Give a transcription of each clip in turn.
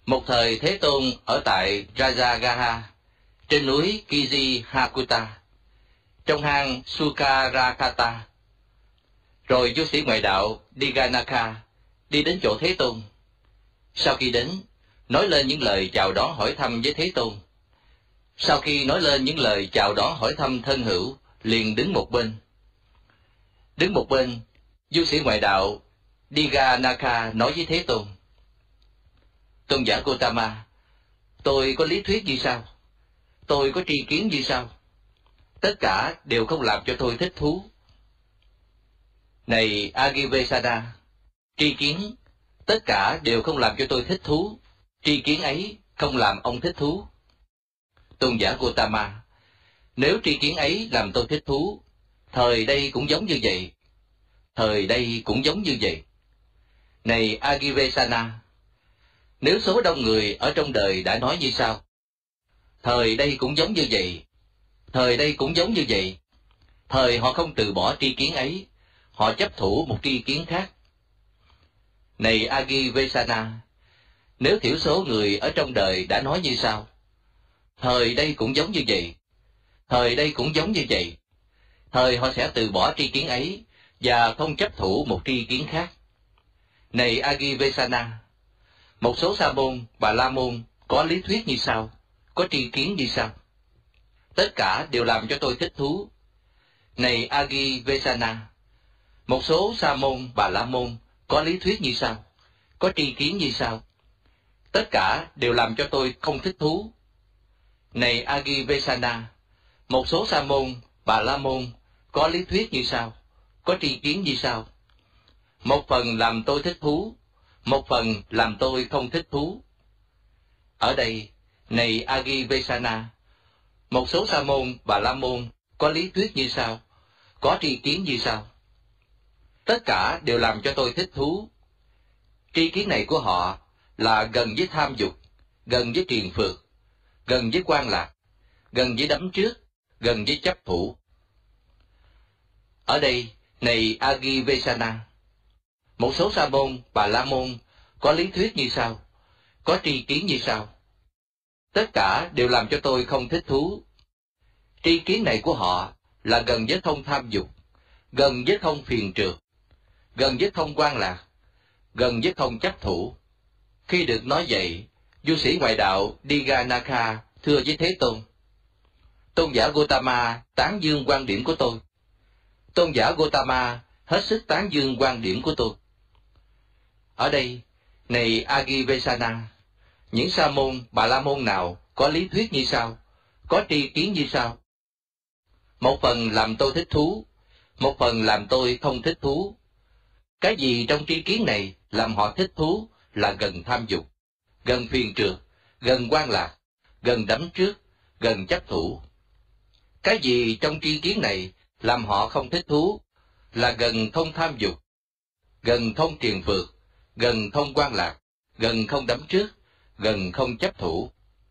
Một thời Thế Tôn ở tại Rajagaha, trên núi Kijihakuta, trong hang Sukarakata. Rồi vua sĩ ngoại đạo Diganaka đi đến chỗ Thế Tôn. Sau khi đến, nói lên những lời chào đón hỏi thăm với Thế Tôn. Sau khi nói lên những lời chào đón hỏi thăm thân hữu, liền đứng một bên. Đứng một bên, vua sĩ ngoại đạo Diganaka nói với Thế Tôn: Tôn giả Gotama, tôi có lý thuyết như sau, tôi có tri kiến như sau, tất cả đều không làm cho tôi thích thú. Này Agivesana, tri kiến, tất cả đều không làm cho tôi thích thú, tri kiến ấy không làm ông thích thú. Tôn giả Gotama, nếu tri kiến ấy làm tôi thích thú, thời đây cũng giống như vậy, thời đây cũng giống như vậy. Này Agivesana, nếu số đông người ở trong đời đã nói như sau, thời đây cũng giống như vậy, thời đây cũng giống như vậy, thời họ không từ bỏ tri kiến ấy, họ chấp thủ một tri kiến khác. Này Agivesana, nếu thiểu số người ở trong đời đã nói như sau, thời đây cũng giống như vậy, thời đây cũng giống như vậy, thời họ sẽ từ bỏ tri kiến ấy và không chấp thủ một tri kiến khác. Này Agivesana, một số sa môn, bà la môn có lý thuyết như sau, có tri kiến như sau, tất cả đều làm cho tôi thích thú. Này Agivesana, một số sa môn, bà la môn có lý thuyết như sau, có tri kiến như sau, tất cả đều làm cho tôi không thích thú. Này Agivesana, một số sa môn, bà la môn có lý thuyết như sau, có tri kiến như sau, một phần làm tôi thích thú, một phần làm tôi không thích thú. Ở đây, này Agivesana, một số sa môn, bà la môn có lý thuyết như sau, có tri kiến như sau, tất cả đều làm cho tôi thích thú. Tri kiến này của họ là gần với tham dục, gần với triền phược, gần với quan lạc, gần với đắm trước, gần với chấp thủ. Ở đây, này Agivesana, một số sa môn, bà la môn có lý thuyết như sau, có tri kiến như sau, tất cả đều làm cho tôi không thích thú. Tri kiến này của họ là gần với không tham dục, gần với không phiền trượt, gần với không quan lạc, gần với không chấp thủ. Khi được nói vậy, vua sĩ ngoại đạo Diganaka thưa với Thế Tôn: Tôn giả Gotama tán dương quan điểm của tôi. Tôn giả Gotama hết sức tán dương quan điểm của tôi. Ở đây, này Agivesana, những sa môn, bà la môn nào có lý thuyết như sau, có tri kiến như sau, một phần làm tôi thích thú, một phần làm tôi không thích thú. Cái gì trong tri kiến này làm họ thích thú là gần tham dục, gần phiền trượt, gần quan lạc, gần đắm trước, gần chấp thủ. Cái gì trong tri kiến này làm họ không thích thú là gần không tham dục, gần không triền phược, gần không quan lạc, gần không đắm trước, gần không chấp thủ.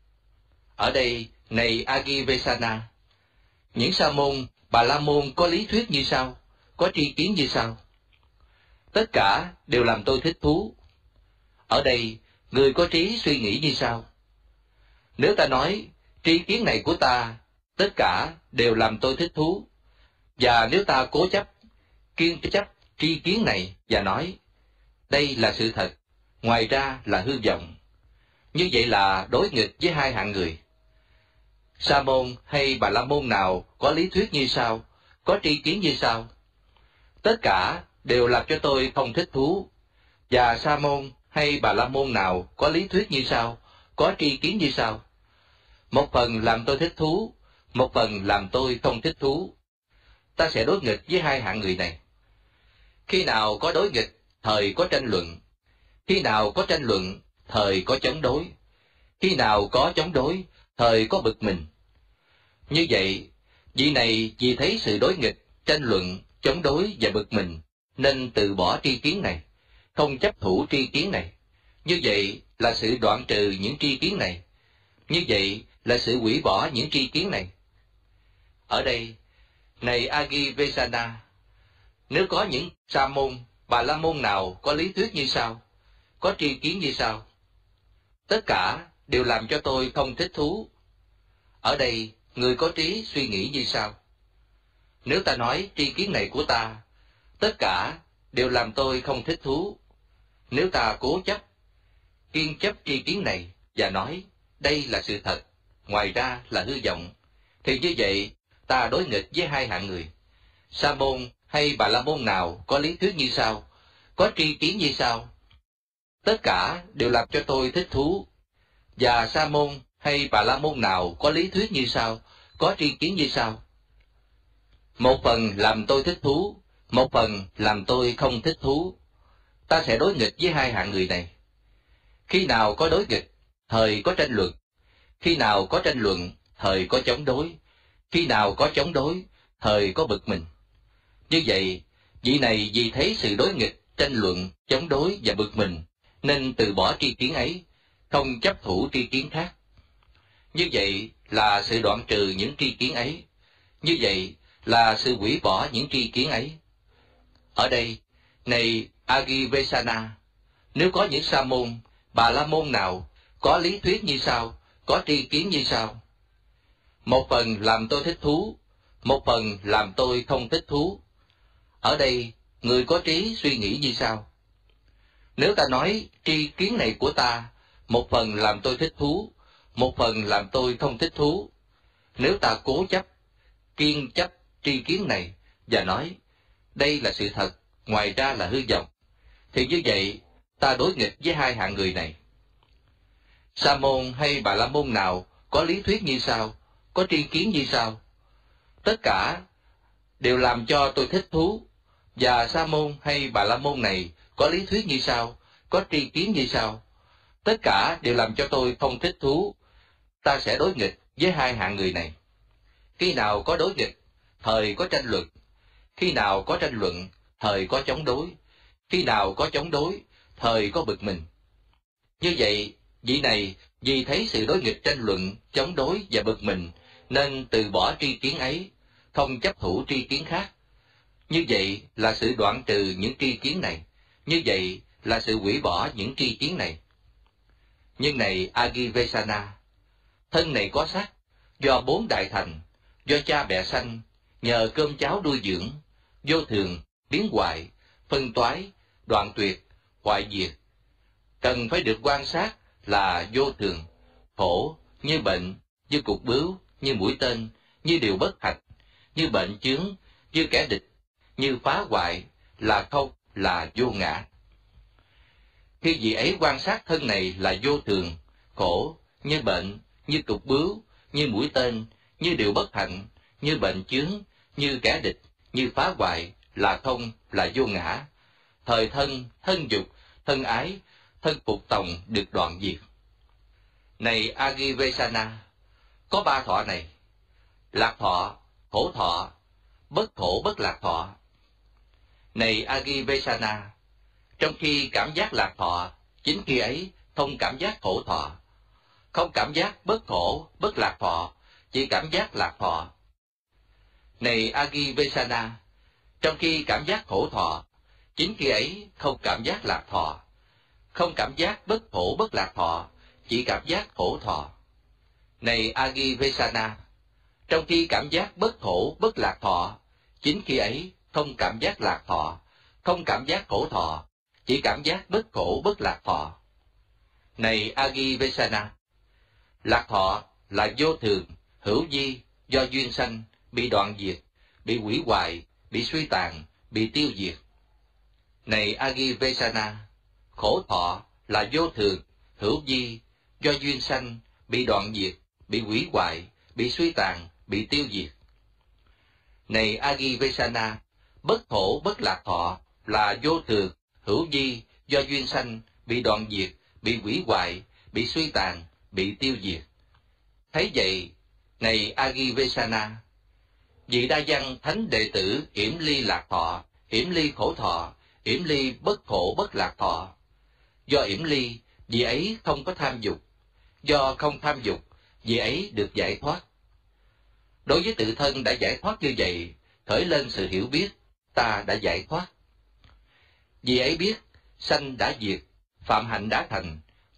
Ở đây, này Agivesana, những sa môn, bà la môn có lý thuyết như sau, có tri kiến như sau, tất cả đều làm tôi thích thú. Ở đây, người có trí suy nghĩ như sau, nếu ta nói tri kiến này của ta, tất cả đều làm tôi thích thú, và nếu ta cố chấp, kiên chấp tri kiến này và nói, đây là sự thật, ngoài ra là hư vọng, như vậy là đối nghịch với hai hạng người. Sa môn hay bà la môn nào có lý thuyết như sau, có tri kiến như sau, tất cả đều làm cho tôi không thích thú, và sa môn hay bà la môn nào có lý thuyết như sau, có tri kiến như sau, một phần làm tôi thích thú, một phần làm tôi không thích thú. Ta sẽ đối nghịch với hai hạng người này. Khi nào có đối nghịch, thời có tranh luận. Khi nào có tranh luận, thời có chống đối. Khi nào có chống đối, thời có bực mình. Như vậy, vị này vì thấy sự đối nghịch, tranh luận, chống đối và bực mình, nên từ bỏ tri kiến này, không chấp thủ tri kiến này. Như vậy là sự đoạn trừ những tri kiến này. Như vậy là sự hủy bỏ những tri kiến này. Ở đây, này Agivesana, nếu có những sa môn, bà la môn nào có lý thuyết như sau, có tri kiến như sau, tất cả đều làm cho tôi không thích thú. Ở đây, người có trí suy nghĩ như sau. Nếu ta nói tri kiến này của ta, tất cả đều làm tôi không thích thú. Nếu ta cố chấp, kiên chấp tri kiến này và nói đây là sự thật, ngoài ra là hư vọng, thì như vậy ta đối nghịch với hai hạng người. Sa môn hay Bà La môn nào có lý thuyết như sau, có tri kiến như sau, tất cả đều làm cho tôi thích thú. Và Sa môn hay Bà La môn nào có lý thuyết như sau, có tri kiến như sau, một phần làm tôi thích thú, một phần làm tôi không thích thú. Ta sẽ đối nghịch với hai hạng người này. Khi nào có đối nghịch, thời có tranh luận. Khi nào có tranh luận, thời có chống đối. Khi nào có chống đối, thời có bực mình. Như vậy, vị này vì thấy sự đối nghịch, tranh luận, chống đối và bực mình, nên từ bỏ tri kiến ấy, không chấp thủ tri kiến khác. Như vậy là sự đoạn trừ những tri kiến ấy. Như vậy là sự hủy bỏ những tri kiến ấy. Ở đây, này Agivesana, nếu có những sa môn, Bà La môn nào có lý thuyết như sau, có tri kiến như sau, một phần làm tôi thích thú, một phần làm tôi không thích thú. Ở đây, người có trí suy nghĩ như sau. Nếu ta nói tri kiến này của ta, một phần làm tôi thích thú, một phần làm tôi không thích thú. Nếu ta cố chấp, kiên chấp tri kiến này và nói đây là sự thật, ngoài ra là hư vọng, thì như vậy ta đối nghịch với hai hạng người này. Sa môn hay Bà La môn nào có lý thuyết như sau, có tri kiến như sau, tất cả đều làm cho tôi thích thú. Và Sa môn hay Bà La môn này có lý thuyết như sau, có tri kiến như sau, tất cả đều làm cho tôi không thích thú. Ta sẽ đối nghịch với hai hạng người này. Khi nào có đối nghịch, thời có tranh luận. Khi nào có tranh luận, thời có chống đối. Khi nào có chống đối, thời có bực mình. Như vậy, vị này vì thấy sự đối nghịch, tranh luận, chống đối và bực mình, nên từ bỏ tri kiến ấy, không chấp thủ tri kiến khác. Như vậy là sự đoạn trừ những tri kiến này. Như vậy là sự hủy bỏ những tri kiến này. Nhưng này Agivesana, thân này có xác, do bốn đại thành, do cha mẹ sanh, nhờ cơm cháo nuôi dưỡng, vô thường, biến hoại, phân toái, đoạn tuyệt, hoại diệt. Cần phải được quan sát là vô thường, khổ, như bệnh, như cục bướu, như mũi tên, như điều bất hạnh, như bệnh chướng, như kẻ địch, như phá hoại, là không, là vô ngã. Khi vị ấy quan sát thân này là vô thường, khổ, như bệnh, như cục bướu, như mũi tên, như điều bất hạnh, như bệnh chướng, như kẻ địch, như phá hoại, là không, là vô ngã. Thời thân, thân dục, thân ái, thân phục tòng được đoạn diệt. Này Agivesana, có ba thọ này: lạc thọ, khổ thọ, bất khổ bất lạc thọ. Này Agivesana, trong khi cảm giác lạc thọ, chính khi ấy không cảm giác khổ thọ, không cảm giác bất khổ bất lạc thọ, chỉ cảm giác lạc thọ. Này Agivesana, trong khi cảm giác khổ thọ, chính khi ấy không cảm giác lạc thọ, không cảm giác bất khổ bất lạc thọ, chỉ cảm giác khổ thọ. Này Agivesana, trong khi cảm giác bất khổ bất lạc thọ, chính khi ấy không cảm giác lạc thọ, không cảm giác khổ thọ, chỉ cảm giác bất khổ bất lạc thọ. Này Agivesana, lạc thọ là vô thường, hữu vi, do duyên sanh, bị đoạn diệt, bị hủy hoại, bị suy tàn, bị tiêu diệt. Này Agivesana, khổ thọ là vô thường, hữu vi, do duyên sanh, bị đoạn diệt, bị hủy hoại, bị suy tàn, bị tiêu diệt. Này Agivesana, bất khổ bất lạc thọ là vô thường, hữu vi, do duyên sanh, bị đoạn diệt, bị hủy hoại, bị suy tàn, bị tiêu diệt. Thấy vậy, này Agivesana, vị đa văn thánh đệ tử yểm ly lạc thọ, yểm ly khổ thọ, yểm ly bất khổ bất lạc thọ. Do yểm ly, vị ấy không có tham dục. Do không tham dục, vị ấy được giải thoát. Đối với tự thân đã giải thoát như vậy, khởi lên sự hiểu biết, ta đã giải thoát. Vị ấy biết, sanh đã diệt, phạm hạnh đã thành,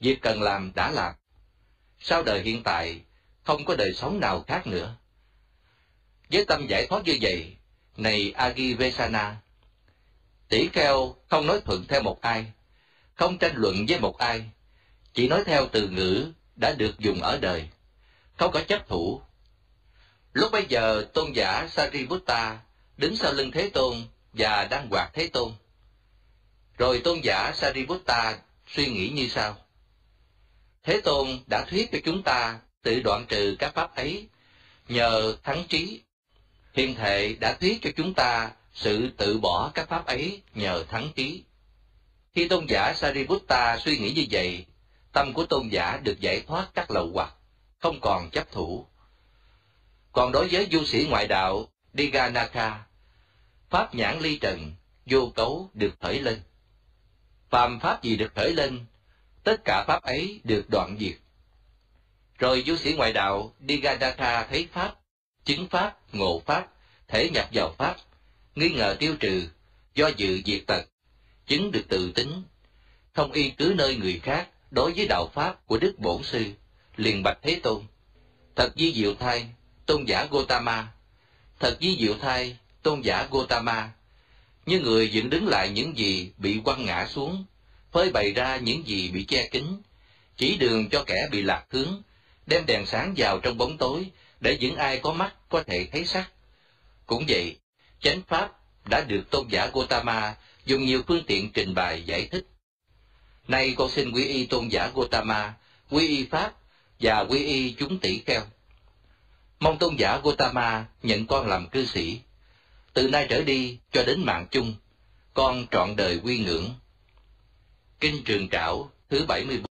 việc cần làm đã làm. Sau đời hiện tại, không có đời sống nào khác nữa. Với tâm giải thoát như vậy, này Agivesana, tỷ kheo không nói thuận theo một ai, không tranh luận với một ai, chỉ nói theo từ ngữ đã được dùng ở đời, không có chấp thủ. Lúc bấy giờ, tôn giả Sariputta đứng sau lưng Thế Tôn và đang quạt Thế Tôn. Rồi tôn giả Sariputta suy nghĩ như sau: Thế Tôn đã thuyết cho chúng ta tự đoạn trừ các pháp ấy nhờ thắng trí. Hiện thệ đã thuyết cho chúng ta sự tự bỏ các pháp ấy nhờ thắng trí. Khi tôn giả Sariputta suy nghĩ như vậy, tâm của tôn giả được giải thoát các lậu hoặc, không còn chấp thủ. Còn đối với du sĩ ngoại đạo Diganaka, pháp nhãn ly trần, vô cấu được khởi lên. Phàm pháp gì được khởi lên, tất cả pháp ấy được đoạn diệt. Rồi du sĩ ngoại đạo Diganaka thấy pháp, chứng pháp, ngộ pháp, thể nhập vào pháp, nghi ngờ tiêu trừ, do dự diệt tật, chứng được tự tính, không y cứ nơi người khác đối với đạo pháp của Đức Bổn Sư, liền bạch Thế Tôn: Thật di diệu thay, tôn giả Gotama, thật di diệu thay, tôn giả Gotama, như người dựng đứng lại những gì bị quăng ngã xuống, phơi bày ra những gì bị che kín, chỉ đường cho kẻ bị lạc hướng, đem đèn sáng vào trong bóng tối, để những ai có mắt có thể thấy sắc. Cũng vậy, chánh pháp đã được tôn giả Gotama dùng nhiều phương tiện trình bày giải thích. Nay con xin quy y tôn giả Gotama, quy y pháp và quy y chúng tỷ kheo. Mong tôn giả Gotama nhận con làm cư sĩ. Từ nay trở đi cho đến mạng chung, con trọn đời quy ngưỡng. Kinh Trường Trảo thứ 74.